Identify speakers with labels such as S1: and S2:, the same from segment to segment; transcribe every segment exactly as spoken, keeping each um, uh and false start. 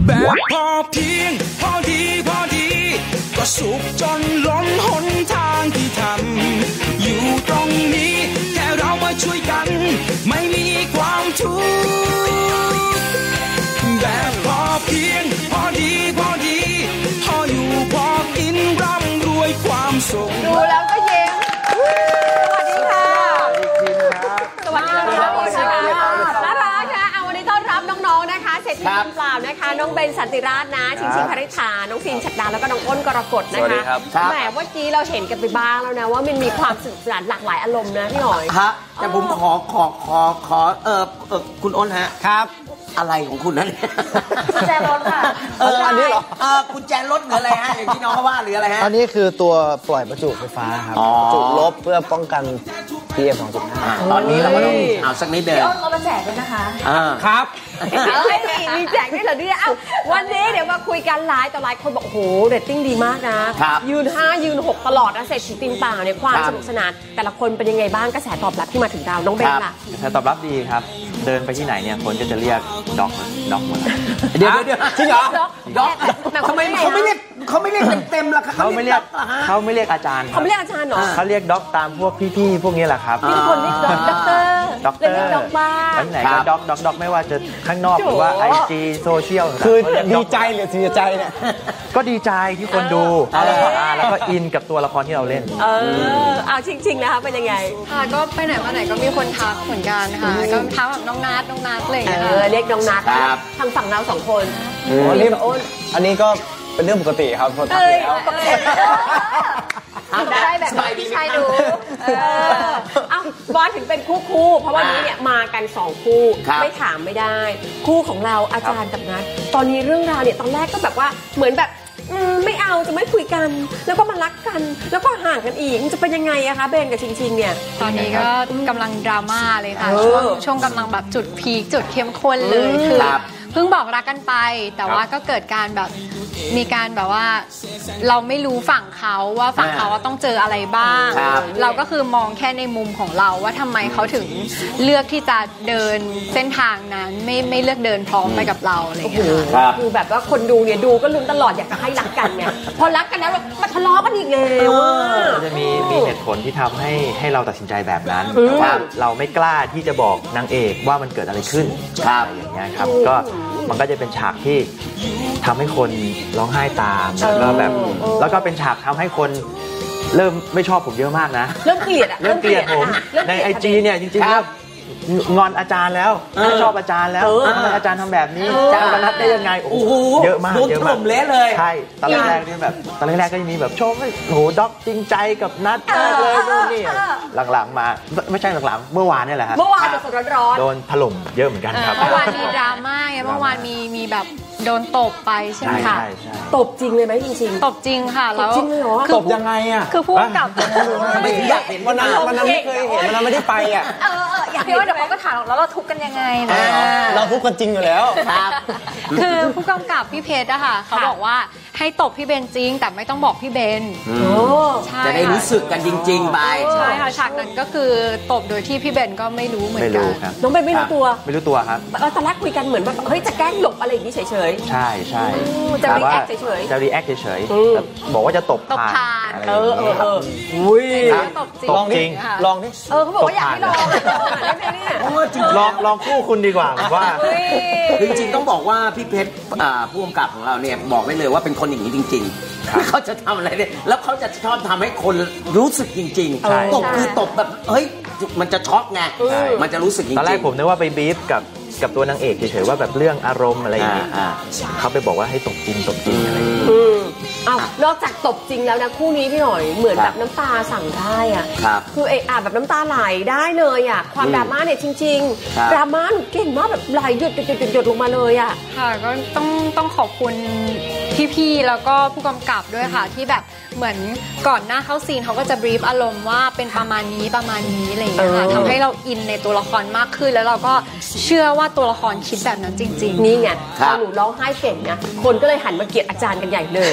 S1: แบบพอเพียงพอดีพอดีก็สุขจนล้นหนทางที่ทำอยู่ตรงนี้แค่เรามาช่วยกันไม่มีความทุกข์แบบพอเพียงพอดีพอดีพออยู่พอกินร่ำรวยความสุข
S2: ดูแล้วก็เย็นสวัสดีค่ะสวัสดีค่ะน่ารักนะเอาวันนี้ต้อนรับน้องๆนะคะเศรษฐีมือเปล่านะคะน้องเบนสันติราชนะชิงชิงพริษาน้องฟินฉัตรดาแล้วก็น้องอ้นกรกฎนะคะแหมเมื่อกี้เราเห็นกันไปบ้างแล้วนะว่ามันมีความสนุกสนานหลากหลายอารมณ์นะพี่หอย
S3: ฮะแต่ผมขอขอขอขอเออเออคุณอ้นฮะครับอะไรของคุณนั่น
S2: กุญแจรถค่ะ
S3: เอออันนี้เหรอเออกุญแจรถหรืออะไรฮะอย่างที่น้องเขาว่าหรืออะไรฮะ
S4: อันนี้คือตัวปล่อยประจุไฟฟ้าครับประจุลบเพื่อป้องกัน พี เอ็ม สองจุดห้า
S3: ตอนนี้เราก็ต้องเอาสักนิดเดียว
S2: เรามาแจกกันนะคะ
S3: ครับ
S2: เอาให้มีแจกด้วยเหรอเนี่ยเอาวันนี้เดี๋ยวมาคุยกันหลายต่อหลายคนบอกโอ้โหเรตติ้งดีมากนะยืนห้ายืนหกตลอดนะเศรษฐีติงป่าเนี่ยความสนุกสนานแต่ละคนเป็นยังไงบ้างกระแสตอบรับที่มาถึงเราน้องเบนล่ะ
S5: กระแสตอบรับดีครับเดินไปที่ไหนเนี่ยคนก็จะเรียกด็อกด็อกมา
S3: เดี๋ยวเดี๋ยวจริงเหรอด็อกทำไมเขาไม่เรียกเขาไม่เรียกเต็มๆล่ะ
S5: เขาไม่เรียกเขาไม่เรียกอาจารย์
S2: เขาไม่เรียกอาจารย์หรอ
S5: เขาเรียกด็อกตามพวกพี่ๆพวกนี้แหละครับ
S2: มีคนเรียกด็อกด็อกเตอร์ด็อกเตอร์ด็อกบ้า
S5: ไปไหนก็ด็อกด็อกด็อกไม่ว่าจะข้างนอกหรือว่าไอจีโซเชียล
S4: คือดีใจหรือเสียใจเนี่ย
S5: ก็ดีใจที่คนดูแล้วก็อินกับตัวละครที่เราเล่น
S2: เออเอาจริงๆนะคะเป็นยังไง
S6: ค่ะก็ไปไหนมาไหนก็มีคนทักเหมือนกันค่ะก็ทักแบบน้องนัทน้องนัทอะไรอย่างเงี้ย
S2: เรียกน้องนัททางฝั่งเราสองคน
S4: อันนี้อันนี้ก็เป็นเรื่องปกติครับพอทักแล้ว
S2: ทำได้แบบนี้ใช่ดูเอ้าบอสถึงเป็นคู่คู่เพราะวันนี้เนี่ยมากันสองคู่ไม่ถามไม่ได้คู่ของเราอาจารย์กับนัทตอนนี้เรื่องราวเนี่ยตอนแรกก็แบบว่าเหมือนแบบไม่เอาจะไม่คุยกันแล้วก็มารักกันแล้วก็ห่างกันอีกมันจะเป็นยังไงอะคะเบนกับชิงชิงเนี่ย
S6: ตอนนี้ก็กำลังดราม่าเลยค่ะช่วงช่วงกำลังแบบจุดพีคจุดเข้มข้นเลยคือเพิ่งบอกรักกันไปแต่ว่าก็เกิดการแบบมีการแบบว่าเราไม่รู้ฝั่งเขาว่าฝั่งเขาต้องเจออะไรบ้างเราก็คือมองแค่ในมุมของเราว่าทำไมเขาถึงเลือกที่จะเดินเส้นทางนั้นไม่ไม่เลือกเดินพร้อมไปกับเราอะไรอย่างเงี้ย
S2: คือแบบว่าคนดูเนี่ยดูก็ลุ้นตลอดอยากจะให้รักกันเนี่ยพอรักกันแล้วมาทะเลาะกันอีกแล้ว
S5: จะมีมีเหตุผลที่ทำให้ให้เราตัดสินใจแบบนั้นแต่ว่าเราไม่กล้าที่จะบอกนางเอกว่ามันเกิดอะไรขึ้นอะไรอย่างเงี้ยครับก็มันก็จะเป็นฉากที่ทำให้คนร้องไห้ตามแล้วก็แบบแล้วก็เป็นฉากทำให้คนเริ่มไม่ชอบผมเยอะมากนะ
S2: เริ่มเกลียด
S5: เริ่มเกลียดผมในไอจีเนี่ยจริงๆแล้วงอนอาจารย์แล้วไม่ชอบอาจารย์แล้วอาจารย์ทำแบบนี้จะเอานัดได้ยังไงโอ้โหเยอะมากเยอะมาก
S3: เละเลย
S5: ใช่ตอนแรกๆนี่แบบตอนแรกๆก็จะมีแบบชมโอ้โหด็อกจริงใจกับนัดเลยนู่นนี่หลังๆมาไม่ใช่หลังๆเมื่อวานนี่แหละครับ
S2: เมื่อวานสดร้อน
S5: ๆโดนถล่มเยอะเหมือนกันครับ
S6: เมื่อวานมีดราม่าไงเมื่อวานมีมีแบบโดนตบไปใช่ไหมคะ
S2: ตบจริงเลยไหมจริง
S6: ๆตบจริงค่ะแล้ว
S2: จริงเลยเหรอ
S4: ตบยังไงอ่ะ
S6: คือพูดกับ
S3: ไม่อยากเห็น
S4: วันนั้นวันนั้นไม่เคยเห็นวันนั้นไม่ได้ไปอ่ะ
S6: เอออยากเห็นว่าเดี๋ยวเขาก็ถามแล้วเราทุบกันยังไงนะ
S4: เราทุบกันจริงอยู่แล้ว
S6: ครับคือผู้กำกับพี่เพชรอะค่ะเขาบอกว่าให้ตบพี่เบนจริงแต่ไม่ต้องบอกพี่เบน
S3: จะได้รู้สึกกันจริงๆไป
S6: ใช่ค่ะฉากนั้นก็คือตบโดยที่พี่เบนก็ไม่รู้เหมือนกัน
S2: น้องเบนไม่รู้ตัว
S5: ไม่รู้ตัวครับ
S2: ตอนแรกคุยกันเหมือนแบบเฮ้ยจะแกล้งหลบอะไรอย่างนี้เฉย
S5: ๆใช่ใช่
S2: จะรีแอคเฉย
S5: ๆจะรีแอคเฉยๆบอกว่าจะตบผ่าน
S2: เออเออเออ
S5: อุ้ย
S4: ลองจริงลองดิ
S2: เออเขาบอกว่าอยากให้ลอง
S5: ลองลองคู่คุณดีกว่าว่า
S3: จริงๆต้องบอกว่าพี่เพชรผู้กำกับของเราเนี่ยบอกไว้เลยว่าเป็นคนอย่างนี้จริงๆเขาจะทำอะไรเนี่ยแล้วเขาจะชอบทำให้คนรู้สึกจริงๆตบคือตบแบบเฮ้ยมันจะช็อกไงมันจะรู้สึกจริงๆ
S5: ตอนแรกผมนึกว่าไปบีฟกับกับตัวนางเอกเฉยๆว่าแบบเรื่องอารมณ์อะไรอย่างเงี้ยเขาไปบอกว่าให้ตบจริงตบจริงอะไรอย่างเงี้ย
S2: อ้าวนอกจากตบจริงแล้วนะคู่นี้พี่หน่อยเหมือนแบบน้ำตาสั่งได้อ่ะคือไอ้อ่ะแบบน้ำตาไหลได้เลยอ่ะความดราม่าเนี่ยจริงๆดราม่าหนูเก่งมากแบบไหลหยดหยดหยดลงมาเลยอ่ะ
S6: ค่ะก็ต้องต้องขอบคุณพี่ๆแล้วก็ผู้กำกับด้วยค่ะที่แบบเหมือนก่อนหน้าเข้าซีนเขาก็จะบรีฟอารมณ์ว่าเป็นประมาณนี้ประมาณนี้อะไรอย่างเงี้ยค่ะทำให้เราอินในตัวละครมากขึ้นแล้วเราก็เชื่อว่าตัวละครคิดแบบนั้นจริงๆ
S2: นี่ไงพอหนูร้องไห้เก่งนะคนก็เลยหันมาเกลียดอาจารย์กันใหญ่เลย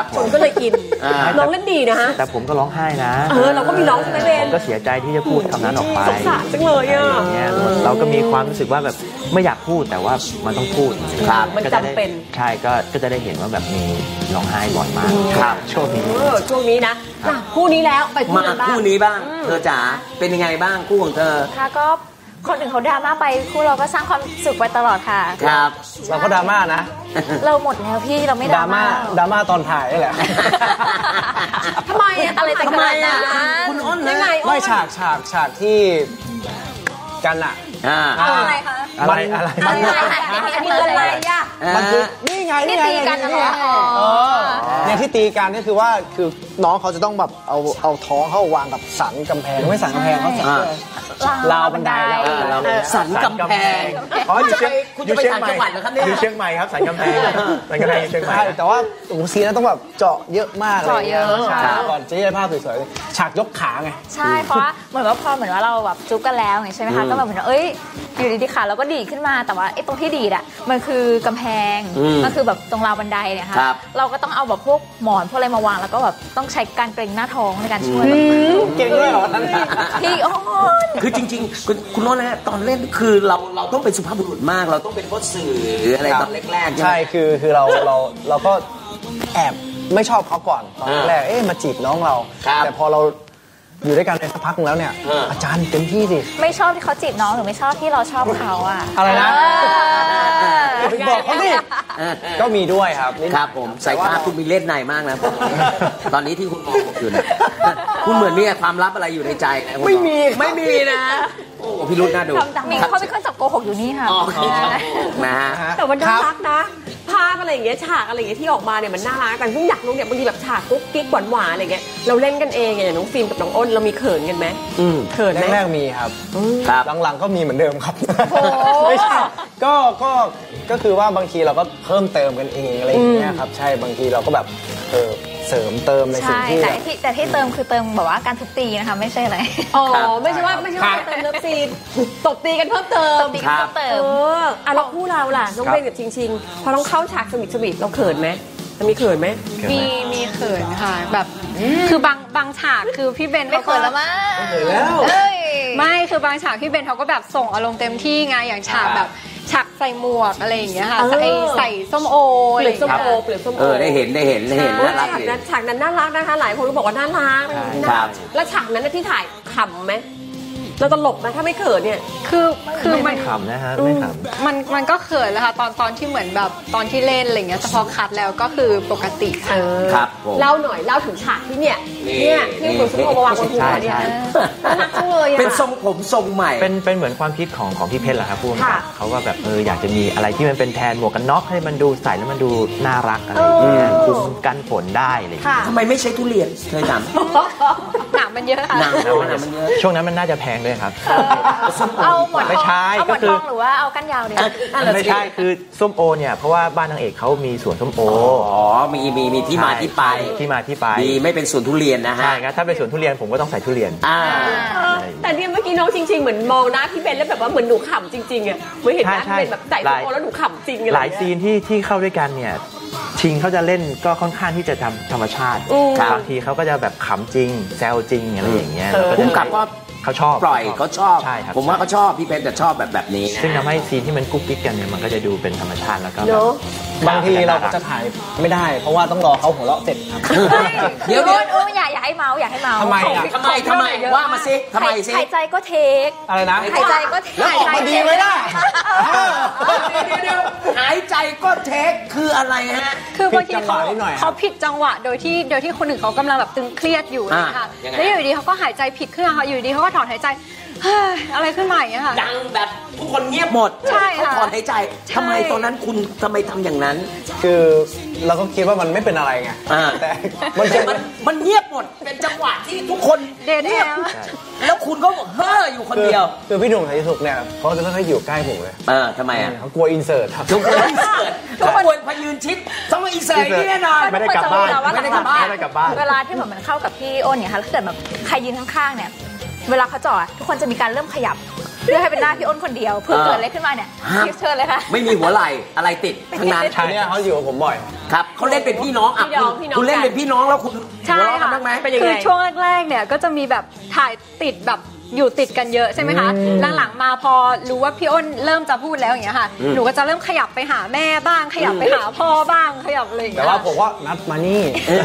S2: คนก็เลยอินน้องเล่นดีนะฮะ
S5: แต่ผมก็ร้องไห้นะ
S2: เออเราก็มีร้องใช่ไหมเบน
S5: ผมก็เสียใจที่จะพูดคำนั้นออกไป
S2: สงสารจังเลยอ่ะ
S5: เราก็มีความรู้สึกว่าแบบไม่อยากพูดแต่ว่ามันต้องพูด
S2: ครับมันจำเป็น
S5: ใช่ก็ก็จะได้เห็นว่าแบบมีร้องไห้บ่อยมากครับช่วงนี้
S2: ช่วงนี้นะคู่นี้แล้วไปคู่
S3: บ้างคู่นี้บ้างเธอจ๋าเป็นยังไงบ้างคู่ของเธอ
S7: ค่ะก็คนอื่นเขาดราม่าไปคู่เราก็สร้างความสุขไปตลอดค่ะ
S3: ครับ
S4: เราก็ดราม่านะ
S7: เราหมดแล้วพี่เราไม่ดราม่า
S4: ดราม่าตอนถ่ายนี่แหละ
S2: ทำไมอะไรแต่ขนาดนั้น
S3: คุณอ้น
S2: ยังไง
S4: ไม่ฉากฉากฉากที่กันอะ
S7: อะไรคะ
S4: อะไรอะไร
S2: มันคืออะไรอ่ะ
S4: มันคือนี่ไงนี่ไง
S7: ตีกันนะ
S4: เนี่ยที่ตีกันนี่คือว่าคือน้องเขาจะต้องแบบเอาเอาท้องเข้าวางกับสันกำแพงไม่สันกำแพงเขาสันราวบันได
S3: เราสันกำแพง
S5: อ๋ออยู่
S3: คุณจะไปต่างจังหวัดเหรอครับเนี่ย
S5: อยู่เชียงใหม่ครับสันกำแพงสันกำแพงเชียงใหม่
S4: แต่ว่าโอ้โหซีนนั้นต้องแบบเจาะเยอะมากเลย
S7: เจาะเยอะ
S4: ก่อนจะได้ภาพสวยๆฉากยกขาไง
S7: ใช่เพราะว่าเหมือนว่าพอเหมือนว่าเราแบบจุ๊บกันแล้วไงใช่ไหมคะก็แบบเหมือนเอ้ยอยู่ดีๆขาเราก็ดีขึ้นมาแต่ว่าไอ้ตรงที่ดีดอ่ะมันคือกำแพงมันคือแบบตรงราวบันไดเนี่ยค่ะเราก็ต้องเอาแบบพวกหมอนพวกอะไรมาวางแล้วก็แบบต้องใช้การเกร็งหน้าท้องในการช่วย
S4: เก่งด้วยเหรอ
S7: พี่อ้น
S3: คือจริงๆคุณคุณโน้นนะตอนเล่นคือเราเราต้องเป็นสุภาพบุรุษมากเราต้องเป็นพ่อสื่ออะไรตอนแรกๆ
S4: ใช่คือคือเราเราเราก็แอบไม่ชอบเขาก่อนตอนแรกเอ๊ะมาจีบน้องเราแต่พอเราอยู่ด้วยกันในสักพักนึงแล้วเนี่ยอาจารย์เต็มที่สิ
S7: ไม่ชอบที่เขาจีบน้องหรือไม่ชอบที่เราชอบเขาอ่ะ
S4: อะไรนะบอกเขาสิก็มีด้วยครับ
S3: ครับผมใส่ผ้าคุณมีเล่นในมากนะตอนนี้ที่คุณมองผมอยู่เนี่ยคุณเหมือนมีความลับอะไรอยู่ในใจ
S4: ไม่มี
S3: ไม่มีนะโอ้พี่รุ่นน่าดู
S7: มีเขาเป็นคนจับโกหกอยู่นี่ค่ะ
S3: นะ
S2: แต่ว่าน่ารักนะภาพอะไรอย่างเงี้ยฉากอะไรอย่างเงี้ยที่ออกมาเนี่ยมันน่ารักแต่พุ่งอยากรู้เนี่ยบางทีแบบฉากกุ๊กกิ๊กหวานหวานอะไรเงี้ยเราเล่นกันเองอย่างน้องฟิล์มกับน้องอ้นเรามีเขินกันไหมเขินไหม
S4: แรกๆมีครับ
S3: ครับ
S4: หลังๆก็มีเหมือนเดิมครับไม่ใช่ก็ก็ก็คือว่าบางทีเราก็เพิ่มเติมกันเองอะไรอย่างเงี้ยครับใช่บางทีเราก็แบบเออเสริมเติมในสิ่งที่
S7: แต่ที่แต่ที่เติมคือเติมแบบว่าการทุบตีนะคะไม่ใช่อะไร
S2: อ๋อไม่ใช่ว่าไม่ใช่ว่าเติมเลิฟซีนตบตีกันเพิ่มเติม
S7: ตบตีกันเพิ่มเติม
S2: เอออ่ะแล้วคู่เราล่ะน้องเบนกับชิงชิงพอต้องเข้าฉากสมิทสมิทเราเขินไหมมีเขินไหม
S6: มีมีเขินค่ะแบบคือบางบางฉากคือพี่เบน
S7: ไม่เขินแล้วมั้ง
S4: เขินแล้ว
S6: ไม่คือบางฉากพี่เบนเขาก็แบบส่งอารมณ์เต็มที่ไงอย่างฉากแบบฉากใส่หมวกอะไรอย่างเงี้ยค่ะใส่ใส่ส้มโอ
S2: เปลือกส้มโอเปลือกส้มโอ
S3: เออได้เห็นได้เห็นได้เห็นน่ารัก
S2: เลยฉากนั้นน่ารักนะคะหลายคนก็บอกว่าน่ารัก
S3: ครับ
S2: แล้วฉากนั้นที่ถ่ายขำไหมเราตลกไหมถ้าไม่เขินเนี่ย
S6: คือคือ
S5: ไม่ขำนะฮะไม่ข
S6: ำมันมันก็เขินแหละค่ะตอนตอนที่เหมือนแบบตอนที่เล่นอะไรเงี้ยแต่พอคัดแล้วก็คือปกติค่ะ
S3: ครับผม
S2: เล่าหน่อยเล่าถึงฉากที่เนี่ยเนี่ยที่คุณสุภาพมาวางบนหัวเนี่ยน่ารักจังเลย
S3: เป็นทรงผมทรงใหม่
S5: เป็นเป็นเหมือนความคิดของของพี่เพชรแหละครับพูดเขาก็แบบเอออยากจะมีอะไรที่มันเป็นแทนหมวกกันน็อกให้มันดูใส่แล้วมันดูน่ารักอะไรอย่างเงี้ยคุมกันฝนได้อะไรอย่างเงี้ย
S3: ทำไมไม่ใช้ทุเรียนเคยถาม
S6: หนังมันเยอะค่ะ
S3: หนังมันเยอะ
S5: ช่วงนั้นมันน่าจะแพงด้วยครับ
S7: เอาหมอน
S5: ไม่ใช่
S7: ก็คือหรือว่าเอาก้านยาวเนี่ย
S5: ไม่ใช่คือส้มโอเนี่ยเพราะว่าบ้านนางเอกเขามีสวนส้มโอ
S3: อ๋อมีมีมีที่มาที่ไป
S5: ที่มาที่ไป
S3: ดีไม่เป็นสวนทุเรียนนะฮะ
S5: ใช่ครับถ้าเป็นสวนทุเรียนผมก็ต้องใส่ทุเรียน
S3: อ่า
S2: แต่เนี่ยเมื่อกี้น้องจริงๆเหมือนมองหน้าพี่เบนแล้วแบบว่าเหมือนหนูขำจริงๆอ่ะเมื่อเห็นหน้าพี่เบนแบบใส่ส้มโอแล้วหนูขำจริง
S5: หลายซีนที่ที่เข้าด้วยกันเนี่ยชิงเขาจะเล่นก็ค่อนข้างที่จะทำธรรมชาติบางทีเขาก็จะแบบขำจริงแซวจริงอะไรอย่างเงี้ย
S3: พุ่งกลับก็
S5: เขาชอบ
S3: ปล่อยเขาชอบ
S5: ใช่ครับ
S3: ผมว่าเขาชอบพี่เพชรแต่ชอบแบบแบบนี้
S5: ซึ่งทำให้ซีนที่มันกุ๊กกิ๊กกันเนี่ยมันก็จะดูเป็นธรรมชาติแล้วก็
S4: บางทีเราก็จะถ่ายไม่ได้เพราะว่าต้องรอเขาหัวเราะเสร็จครับ
S7: เดี๋ยวเดี๋ยวอยากอยากให้เมาอยากให้เมา
S3: ทำไมทำไมทำไมว่ามาสิทำไมสิ
S7: หายใจก็เทค
S4: อะไรนะ
S7: หายใจก็เทค
S3: แล้วออกมาดีไหมล่ะหายใจก็เทคคืออะไรฮะ
S6: คือบางทีเขาเขาผิดจังหวะโดยที่โดยที่คนอื่นเขากำลังแบบตึงเครียดอยู่นะคะแล้วอยู่ดีเขาก็หายใจผิดขึ้นมาอยู่ดีเขาก็ถอนหายใจอะไรขึ้นมาอย่างเงี้ยค่ะ
S3: ดังแบบทุกคนเงียบหมด
S6: ใช่
S3: ค่ะเขาถอนหายใจทำไมตอนนั้นคุณทำไมทำอย่างนั้น
S4: คือเราก็คิดว่ามันไม่เป็นอะไรไงแต่
S3: มันมันเงียบหมดเป็นจังหวะที่ทุกคน
S6: เด่นเนี่ย
S3: แล้วคุณก็เฮ้ออยู่คนเดียว
S4: คือพี่หนุ่มไทยสุขเนี่ยเขาจะไม่ค่อยอยู่ใกล้ผมเลย
S3: เออทำไมอ่ะ
S4: เขากลัวอินเสิร์ตครับ
S3: เขากลัวอินเสิร์ตเขากลัวพยืนชิดต้องมาอินเสิร์ตแน่นอน
S5: ไม่ได้กลับบ้านไม่ได้กลับบ้านไม่ได้กลับบ้าน
S7: เวลาที่แบบมันเข้ากับพี่อ้นเนี่ยค่ะแล้วเกิดแบบใครยืนข้างๆเนี่ยเวลาเขาจ่อทุกคนจะมีการเริ่มขยับเพื่อให้เป็นหน้าพี่อ้นคนเดียวเพื่อเกิดอะไรขึ้นมาเนี่ยเชิญเลยค่ะ
S3: ไม่มีหัวไหล่อะไรติดทั้งนั้น
S4: ใช่เนี่ยเขาอยู่กับผมบ่อย
S3: ครับเขาเล่นเป็นพี่น้องอ่ะคุณเล่นเป็นพี่น้องแล้วคุณ
S6: ใช่ค่ะคือช่วงแรกๆเนี่ยก็จะมีแบบถ่ายติดแบบอยู่ติดกันเยอะใช่ไหมคะหลังๆมาพอรู้ว่าพี่อ้นเริ่มจะพูดแล้วอย่างเงี้ยค่ะหนูก็จะเริ่มขยับไปหาแม่บ้างขยับไปหาพ่อบ้างขยับอะไรอย่างเงี้ย
S4: แต่ว่าผมว่านัดมานี่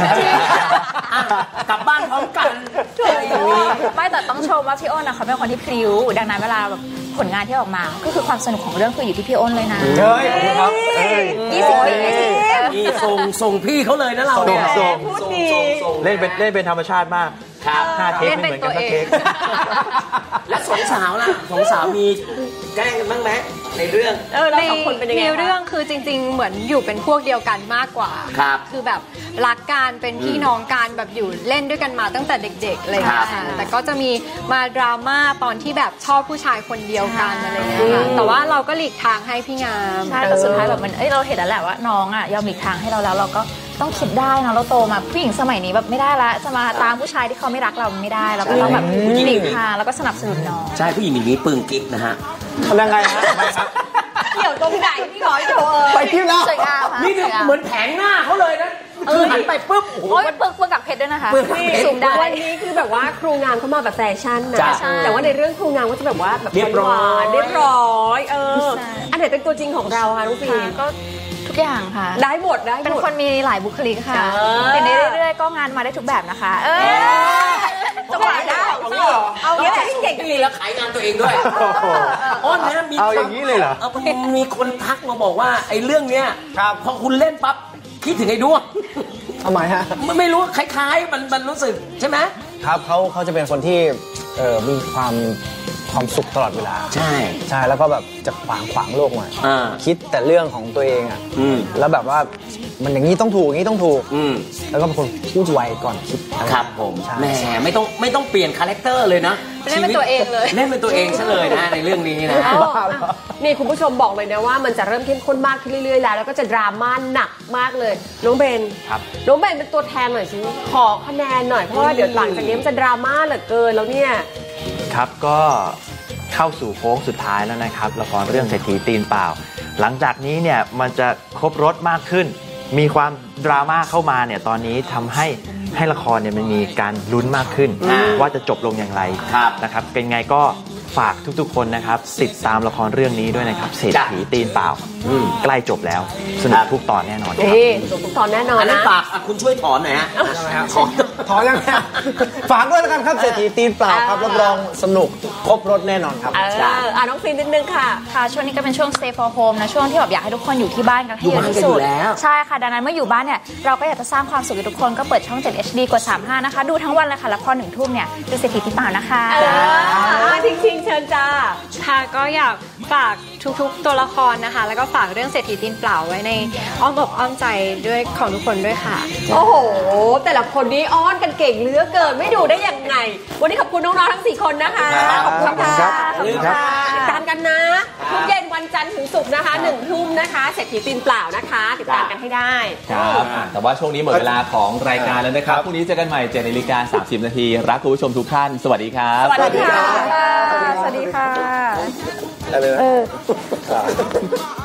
S3: กลับบ้านพร้อมกัน
S7: ไม่แต่ต้องชมว่าพี่อ้นนะเขาเป็นคนที่พริ้วดังนั้นเวลาแบบผลงานที่ออกมาก็คือความสนุกของเรื่องคืออยู่ที่พี่อ้นเลยนะ
S4: เฮ้ยครับ
S7: ยี่สิบปี
S3: นี่ส่งส่งพี่เขาเลยนะเรา
S5: เนี่ยเล่นเป็นเล่นเป็นธรรมชาติมาก
S3: ครับ
S5: ห้าเทคไม่เหมือนกันสักเทค
S3: และสองสาวล่ะสองสาวมีแกล้งกันบ้างไหมในเรื่อง
S2: เออเราสองคนเป็นยังไง
S6: ในเรื่องคือจริงๆเหมือนอยู่เป็นพวกเดียวกันมากกว่า
S3: ครับ
S6: คือแบบรักกันเป็นพี่น้องกันแบบอยู่เล่นด้วยกันมาตั้งแต่เด็กๆอะไรอย่างเงี้ยแต่ก็จะมีมาดราม่าตอนที่แบบชอบผู้ชายคนเดียวกันอะไรเงี้ยค่ะแต่ว่าเราก็หลีกทางให้พี่งาม
S7: ใช่แต่สุดท้ายแบบมันเอ้ยเราเห็นแล้วแหละว่าน้องอ่ะยอมหลีกทางให้เราแล้วเราก็ต้องคิดได้นะเราโตมาผู้หญิงสมัยนี้แบบไม่ได้ละจะมาตามผู้ชายที่เขาไม่รักเราไม่ได้เราก็ต้องแบบหลีกทางแล้วก็สนับสนุนน้อง
S3: ใช่ผู้หญิงมีปืนกิ๊กนะฮะ
S4: ทำยังไงฮะไม่ครับ
S2: เกี่ยวตรงไหนพี่ร้อยโถ
S4: ไปกิ๊กแล้ว
S3: นี่เหมือนแผงหน้าเขาเลยนะคือหันไปปุ๊บ
S7: โอ้ยเปิดเปิดกับเพชรด้วยนะคะ
S2: สูงได้วันนี้คือแบบว่าครูงามเขามาแบบแฟชั่นนะแต่ว่าในเรื่องครูงามก็จะแบบว่าแบบ
S3: เรียบร้อย
S2: เรียบร้อยเอออันไหนเป็นตัวจริงของเราคะน้องฟี
S7: ก็ทุกอย่างค่ะ
S2: ได้หมดได้
S7: เป็นคนมีหลายบุคลิกค่ะเป็นเรื่อยๆก็งานมาได้ทุกแบบนะคะเออ
S2: จังหวะได้เอาอย่างนี้เก่ง
S3: ดีแล้วขายงานตัวเองด้วยอ้อนนะมี
S4: เอาอย่างนี้เลยเหรอ
S3: มีคนทักมาบอกว่าไอ้เรื่องเนี้ยพอคุณเล่นปั๊บคิดถึงไอ้ด้วง
S4: ทำไมฮะ
S3: ไม่รู้คล้ายๆมันมันรู้สึกใช่ไหม
S4: ครับเขาเขาจะเป็นคนที่เออมีความความสุขตลอดเวลา
S3: ใช่
S4: ใช่แล้วก็แบบจะขวางขวางโลกมาคิดแต่เรื่องของตัวเองอ่ะแล้วแบบว่ามันอย่างนี้ต้องถูกอย่างนี้ต้องถูกแล้วก็เป็นคนพูดไวก่อนคิด
S3: ครับผมแหมไม่ต้องไม่ต้องเปลี่ยนคาแรคเตอร์เลยนะ
S2: เล่นเป็นตัวเองเลย
S3: เล่นเป็นตัวเองซะเลยนะในเรื่องนี้นะ
S2: นี่คุณผู้ชมบอกเลยนะว่ามันจะเริ่มเข้มข้นมากขึ้นเรื่อยๆแล้วแล้วก็จะดราม่าหนักมากเลยน้องเบน
S5: ครับ
S2: น้องเบนเป็นตัวแทนหน่อยสิขอคะแนนหน่อยเพราะว่าเดี๋ยวหลังจากนี้มันจะดราม่าเหลือเกินแล้วเนี่ย
S5: ครับก็เข้าสู่โค้งสุดท้ายแล้วนะครับละครเรื่องเศรษฐีตีนเปล่าหลังจากนี้เนี่ยมันจะครบรสมากขึ้นมีความดราม่าเข้ามาเนี่ยตอนนี้ทำให้ให้ละครเนี่ยมันมีการลุ้นมากขึ้นว่าจะจบลงอย่างไรนะครับเป็นไงก็ฝากทุกๆคนนะครับติดตามละครเรื่องนี้ด้วยนะครับเศรษฐีตีนเปล่าใกล้จบแล้วสนุกทุกตอนแน่นอนครับ
S2: สนุกทุกตอนแน่นอน
S3: นะฝากคุณช่วยถอนหน่อยฮะ
S4: ถอนถอนยังไงฝากด้วยแล้วกันครับเศรษฐีตีนเปล่าครับรับรองสนุกครบรสแน่นอนครับ
S2: อ่าน้องฟินนิดนึงค่ะ
S7: ค่ะช่วงนี้ก็เป็นช่วง stay for home นะช่วงที่แบบอยากให้ทุกคนอยู่ที่บ้านกันให้เยอะที่สุดใช่ค่ะดังนั้นเมื่ออยู่บ้านเนี่ยเราก็อยากจะสร้างความสุขให้ทุกคนก็เปิดช่องเจ็ด เอช ดี กดสามสิบห้านะคะดูทั้งวันเลยค่ะแล้วพอหนึ่งทุ่มเนี่ยดูเศรษฐีตีนเปล่านะคะ
S2: ทิ้งๆเชิญจ้า
S6: ค่ะก็อยากฝากทุกๆตัวละครนะคะแล้วก็ฝากเรื่องเศรษฐีตีนเปล่าไว้ในอ้อมอกอ้อมใจด้วยของทุกคนด้วยค่ะ
S2: โอ้โหแต่ละคนนี้อ้อนกันเก่งเหลือเกินไม่ดูได้ยังไงวันนี้ขอบคุณน้องๆทั้งสี่คนนะคะขอบคุณค่ะขอบคุณค่ะติดตามกันนะทุกเย็นวันจันทร์ถึงศุกร์นะคะหนึ่งทุ่มนะคะเศรษฐีตีนเปล่านะคะติดตามกันให้ได้
S8: ครับแต่ว่าช่วงนี้หมดเวลาของรายการแล้วนะครับพรุ่งนี้เจอกันใหม่เจ็ดนาฬิกาสามสิบนาทีรักคุณผู้ชมทุกท่านสวัสดีครับ
S2: สวัสดีค่ะ
S7: สวัสดีค่ะ
S4: ได้เลย